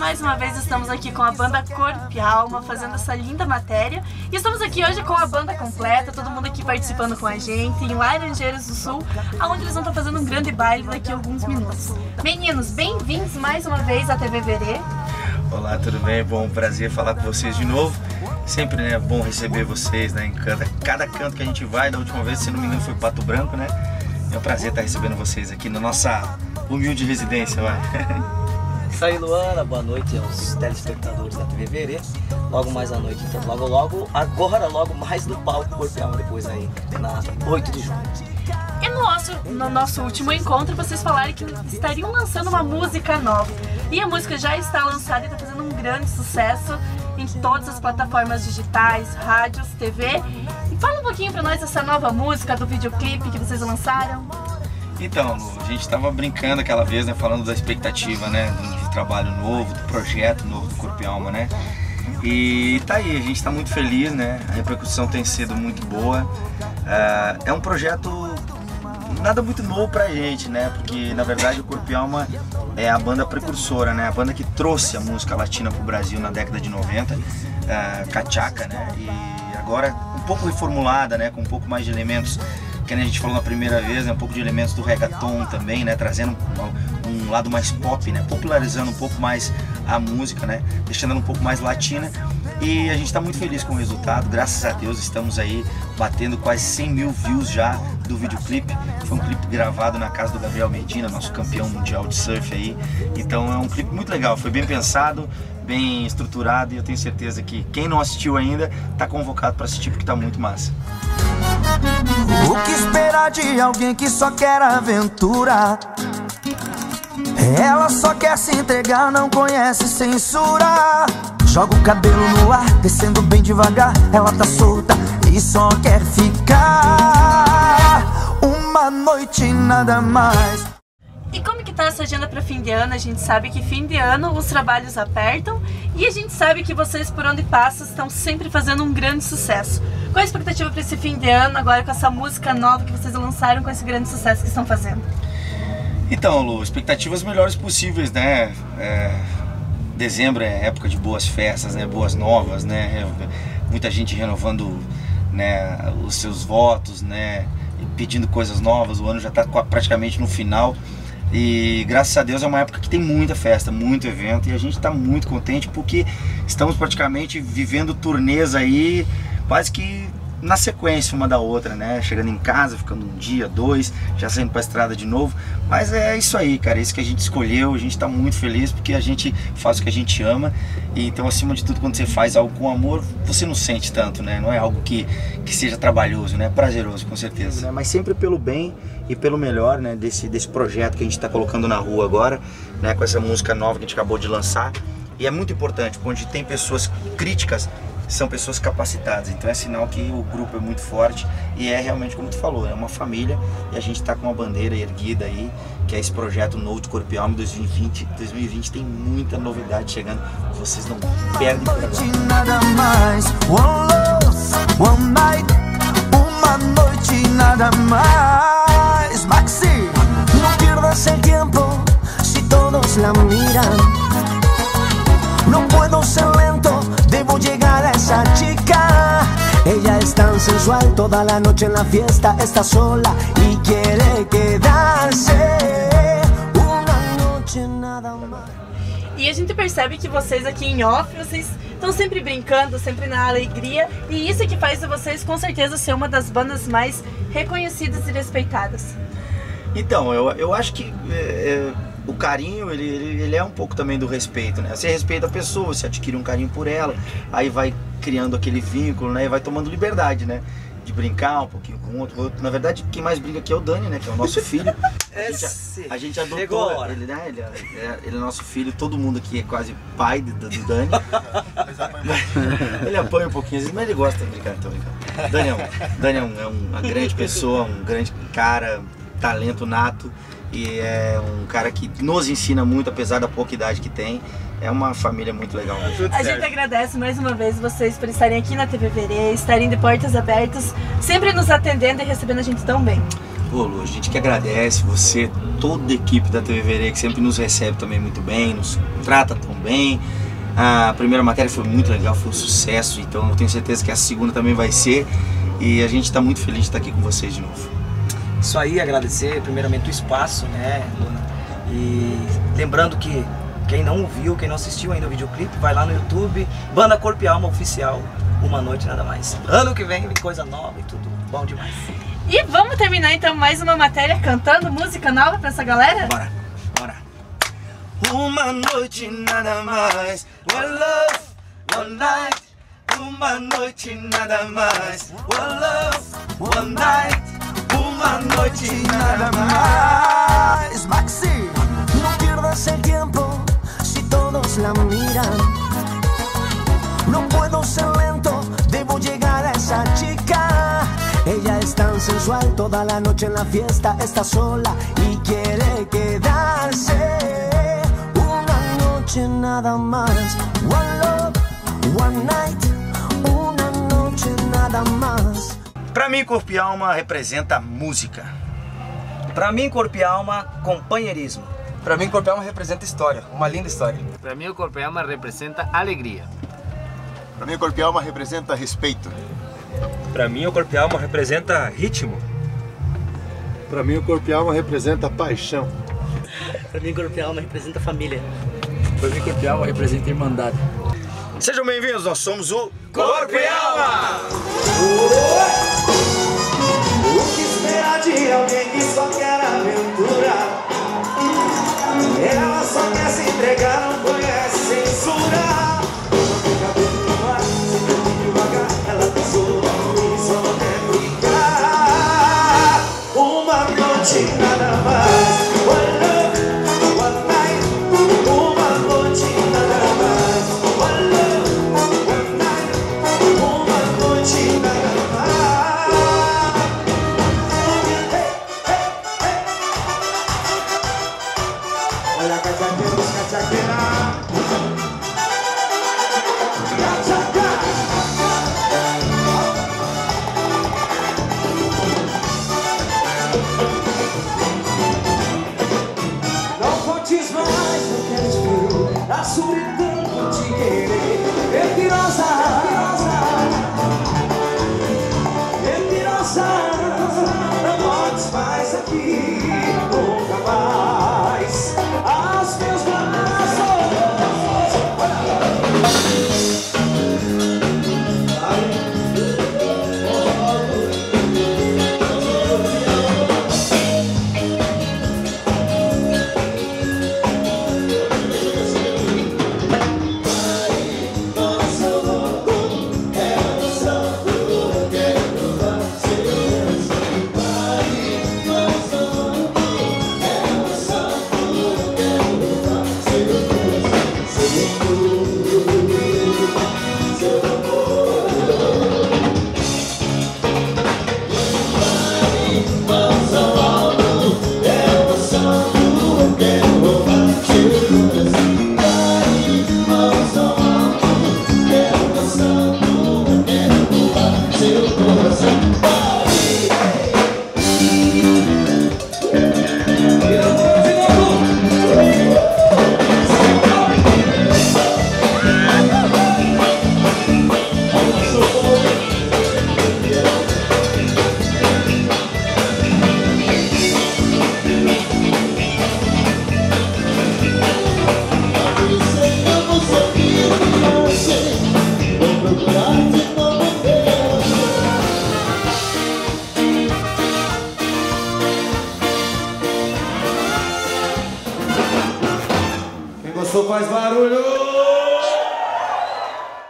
mais uma vez estamos aqui com a banda Corpo e Alma, fazendo essa linda matéria. E estamos aqui hoje com a banda completa, todo mundo aqui participando com a gente, em Laranjeiras do Sul, onde eles vão estar fazendo um grande baile daqui a alguns minutos. Meninos, bem-vindos mais uma vez à TV Verê. Olá, tudo bem? Bom, prazer falar com vocês de novo. Sempre é bom receber vocês, né? Em cada canto que a gente vai, da última vez, se não me engano, foi Pato Branco, né? É um prazer estar recebendo vocês aqui na nossa humilde residência, vai. Isso aí, Luana, boa noite aos telespectadores da TV Verê. Logo mais à noite, então, logo mais no palco Corpo e Alma, depois aí, na 8 de junho. E no nosso último encontro, vocês falaram que estariam lançando uma música nova. E a música já está lançada e está fazendo um grande sucesso em todas as plataformas digitais, rádios, TV. E fala um pouquinho pra nós dessa nova música, do videoclipe que vocês lançaram. Então, Lu, a gente estava brincando aquela vez, né, falando da expectativa, né, do trabalho novo, do projeto novo do Corpo e Alma, né? E tá aí, a gente está muito feliz, né? A repercussão tem sido muito boa. É um projeto nada muito novo pra gente, né? Porque na verdade o Corpo e Alma é a banda precursora, né? A banda que trouxe a música latina pro Brasil na década de 90, cachaca, né? E agora um pouco reformulada, né? Com um pouco mais de elementos, que a gente falou na primeira vez, né? Um pouco de elementos do reggaeton também, né? Trazendo um lado mais pop, né? Popularizando um pouco mais a música, né? Deixando ela um pouco mais latina. E a gente está muito feliz com o resultado, graças a Deus estamos aí batendo quase 100 mil views já do videoclipe. Foi um clipe gravado na casa do Gabriel Medina, nosso campeão mundial de surf aí. Então é um clipe muito legal, foi bem pensado, bem estruturado e eu tenho certeza que quem não assistiu ainda está convocado para assistir porque está muito massa. O que esperar de alguém que só quer aventura? Ela só quer se entregar, não conhece censura. Joga o cabelo no ar, descendo bem devagar. Ela tá solta e só quer ficar uma noite nada mais. E como que tá essa agenda para fim de ano? A gente sabe que fim de ano os trabalhos apertam e a gente sabe que vocês, por onde passam, estão sempre fazendo um grande sucesso. Qual a expectativa para esse fim de ano, agora com essa música nova que vocês lançaram, com esse grande sucesso que estão fazendo? Então, Lu, expectativas melhores possíveis, né? Dezembro é época de boas festas, né? Boas novas, né? Muita gente renovando, né, os seus votos, né? Pedindo coisas novas. O ano já está praticamente no final e graças a Deus é uma época que tem muita festa, muito evento e a gente está muito contente porque estamos praticamente vivendo turnês aí quase que na sequência uma da outra, né? Chegando em casa, ficando um dia, dois, já saindo pra estrada de novo. Mas é isso aí, cara, é isso que a gente escolheu, a gente tá muito feliz porque a gente faz o que a gente ama. E então, acima de tudo, quando você faz algo com amor, você não sente tanto, né? Não é algo que seja trabalhoso, né? Prazeroso, com certeza. Mas sempre pelo bem e pelo melhor, né? Desse projeto que a gente tá colocando na rua agora, né? Com essa música nova que a gente acabou de lançar. E é muito importante, onde tem pessoas críticas, são pessoas capacitadas, então é sinal que o grupo é muito forte e é realmente como tu falou, é uma família e a gente está com uma bandeira erguida aí, que é esse projeto novo de Corpo e Alma 2020. 2020 tem muita novidade chegando, vocês não perdem por agora. Nada mais, one love, one night, uma noite nada mais. Maxi, no pierdas el tiempo si todos la miran. No puedo ser lento, debo llegar a esa chica. Ella es tan sensual, toda la noche en la fiesta está sola y quiere quedarse una noche nada más. E a gente percebe que vocês aqui em off, vocês estão sempre brincando, sempre na alegria. E isso que faz de vocês com certeza ser uma das bandas mais reconhecidas e respeitadas. Então, eu acho que o carinho, ele é um pouco também do respeito, né? Você respeita a pessoa, você adquire um carinho por ela, aí vai criando aquele vínculo, né? E vai tomando liberdade, né? De brincar um pouquinho com o outro. Na verdade, quem mais brinca aqui é o Dani, né? Que é o nosso filho. A gente adotou ele, né? Ele é nosso filho, todo mundo aqui é quase pai do Dani. Ele apanha um pouquinho, às vezes, mas ele gosta de brincar, então brincando. Dani é uma grande pessoa, um grande cara, talento nato. E é um cara que nos ensina muito, apesar da pouca idade que tem. É uma família muito legal mesmo. A gente agradece mais uma vez vocês por estarem aqui na TV Verê, estarem de portas abertas, sempre nos atendendo e recebendo a gente tão bem. Pô, Lu, a gente que agradece você, toda a equipe da TV Verê, que sempre nos recebe também muito bem, nos trata tão bem. A primeira matéria foi muito legal, foi um sucesso, então eu tenho certeza que a segunda também vai ser. E a gente está muito feliz de estar aqui com vocês de novo. Isso aí, agradecer primeiramente o espaço, né, Luna? E lembrando que quem não viu, quem não assistiu ainda o videoclipe, vai lá no YouTube, Banda Corpo e Alma Oficial, Uma Noite Nada Mais. Ano que vem vem coisa nova e tudo bom demais. E vamos terminar então mais uma matéria cantando música nova pra essa galera? Bora, bora. Uma noite nada mais, one love, one night. Uma noite nada mais, one love, one night. Uma noite nada más. Maxi, no pierdas el tiempo si todos la miran. No puedo ser lento, debo llegar a esa chica. Ella es tan sensual, toda la noche en la fiesta está sola y quiere quedarse. Una noche nada más, one love, one night. Una noche nada más. Pra mim, Corpo e Alma representa música. Pra mim, Corpo e Alma, companheirismo. Pra mim, Corpo e Alma representa história, uma linda história. Para mim, o Corpo e Alma representa alegria. Para mim, o Corpo e Alma representa respeito. Para mim, o Corpo e Alma representa ritmo. Para mim, o Corpo e Alma representa paixão. Para mim, Corpo e Alma representa família. Para mim, Corpo e Alma representa irmandade. Sejam bem-vindos, nós somos o Corpo e Alma! O que espera de alguém que só quer aventura? Ela só quer se entregar, não conhece censura. Fica bem no ar, sempre devagar. Ela pensou e só quer ficar. Uma noite nada mais. One love, one night. Uma noite nada mais. One love, one night. Uma noite nada mais. Olha a cachaqueira, cachaqueira. Não contes mais, não queres ver a solidão por te querer. Mentirosa, mentirosa, não voltes mais aqui, nunca mais. Aos meus braços. Quem gostou faz barulho!